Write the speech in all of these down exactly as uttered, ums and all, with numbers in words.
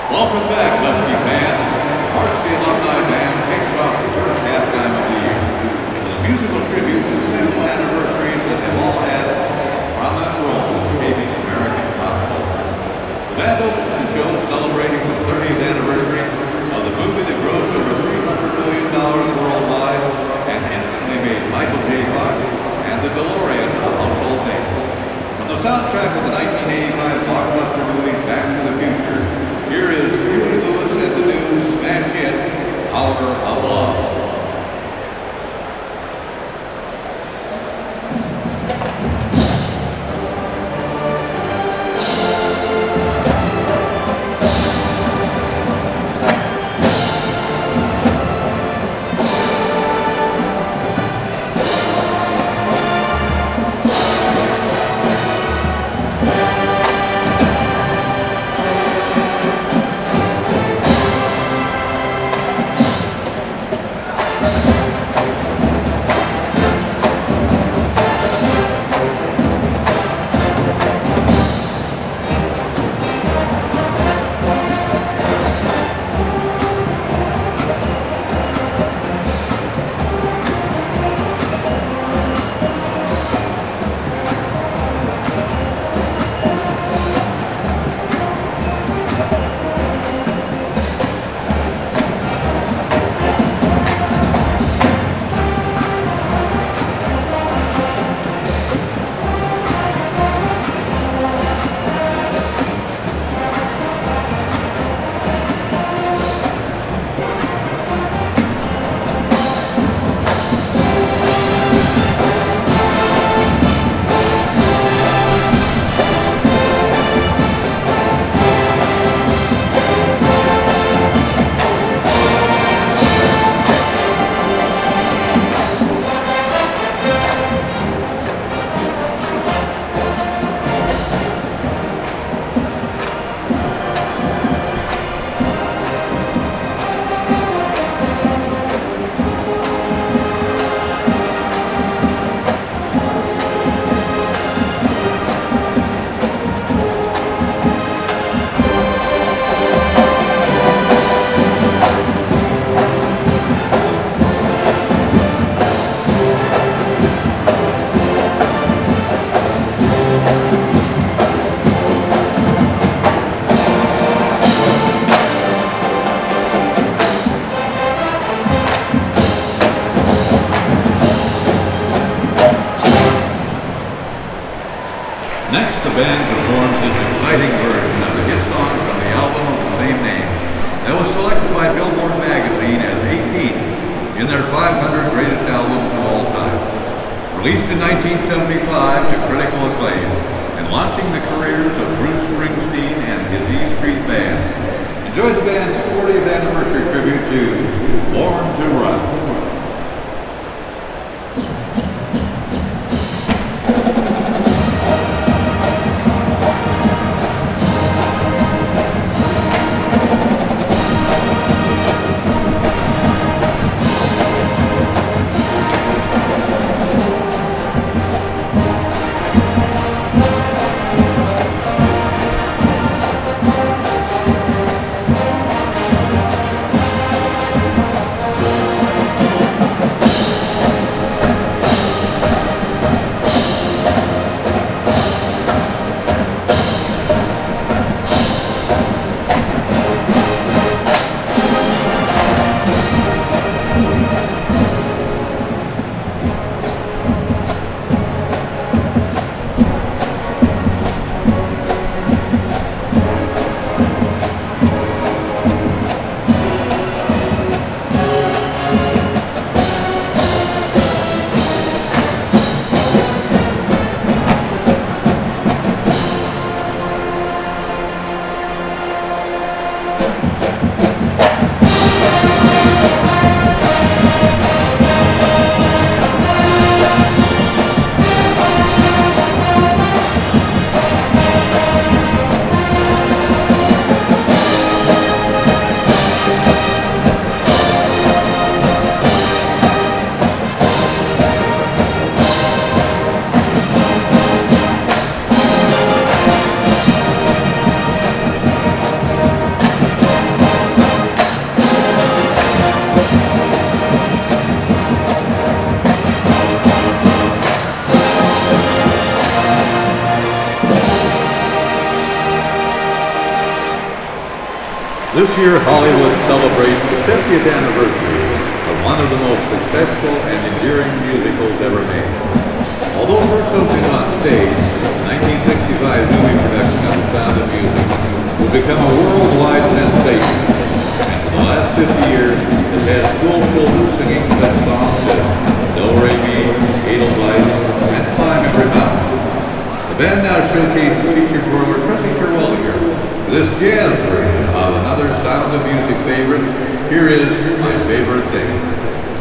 Welcome back, Husky fans. Varsity-Alumni Band kicks off the first halftime of the year with a musical tribute to special anniversaries that have all had a prominent role in shaping American pop culture. The band opens the show celebrating the thirtieth anniversary of the movie that grossed over three hundred million dollars worldwide and instantly made Michael J. Fox and the DeLorean a household name. From the soundtrack of the nineteen eighty-five blockbuster movie Back to the Future, here is Huey Lewis and the new smash hit, Hour of Love. Next, the band performs this exciting version of a hit song from the album of the same name that was selected by Billboard magazine as eighteenth in their five hundred greatest albums of all time. Released in nineteen seventy-five to critical acclaim and launching the careers of Bruce Springsteen and his E Street Band. Enjoy the band's fortieth anniversary tribute to Born to Run. We'll be right back. This year, Hollywood celebrates the fiftieth anniversary of one of the most successful and enduring musicals ever made. Although first opened on stage, the nineteen sixty-five movie production of The Sound of Music would become a worldwide sensation. And for the last fifty years, it has school children singing such songs as Do Re Mi, Edelweiss, and Climb Every Mountain. The band now showcases featured drummer Krissy Terwilliger for this jazz version of another Sound of Music favorite. Here is My Favorite Thing.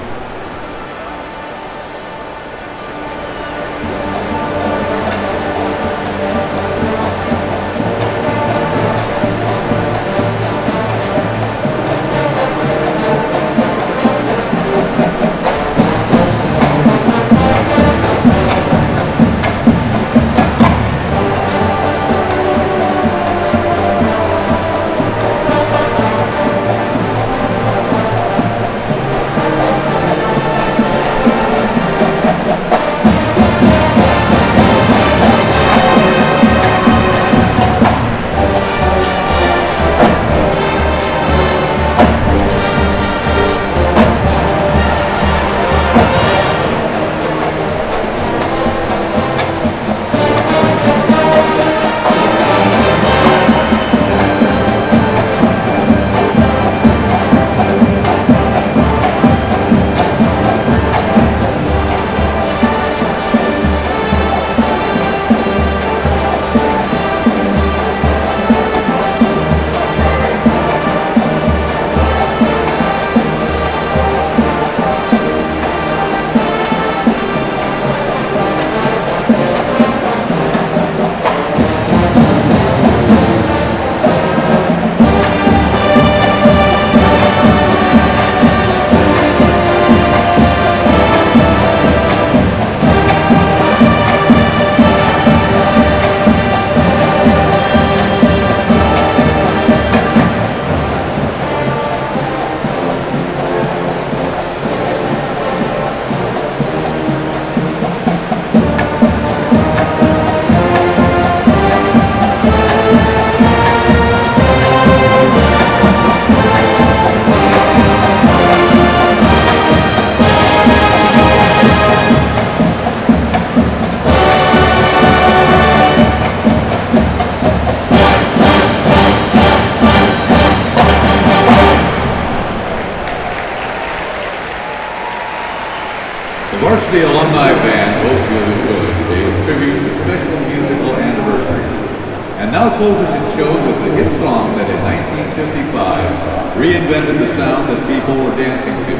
The Varsity-Alumni Band hopes you'll enjoy today's tribute to special musical anniversaries, and now closes its show with the hit song that in nineteen fifty-five reinvented the sound that people were dancing to.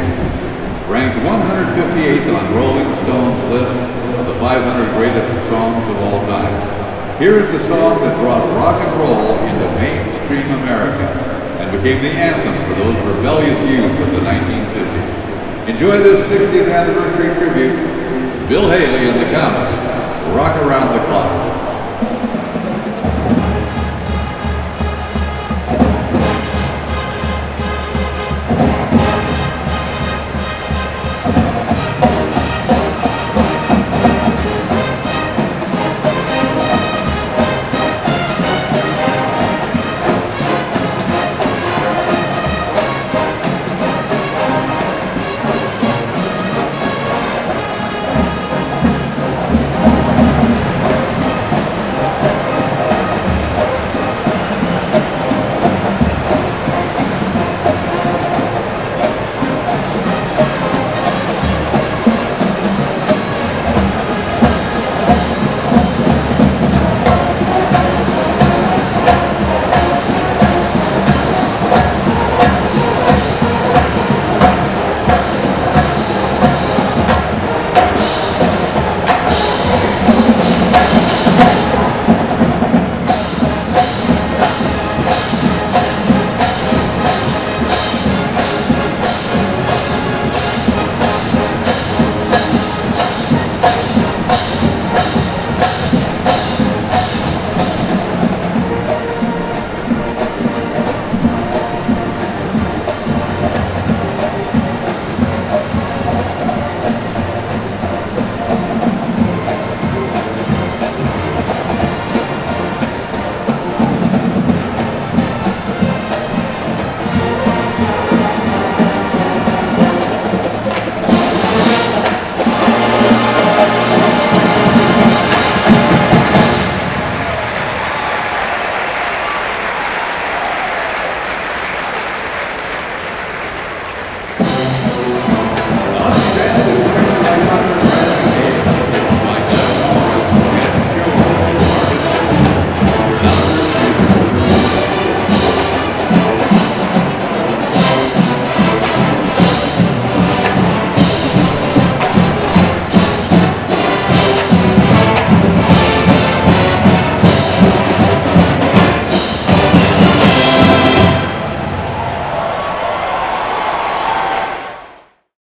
Ranked one hundred fifty-eighth on Rolling Stone's list of the five hundred greatest songs of all time. Here is the song that brought rock and roll into mainstream America and became the anthem for those rebellious youth of the nineteen fifties. Enjoy this sixtieth anniversary tribute, Bill Haley and the Comets, Rock Around the Clock.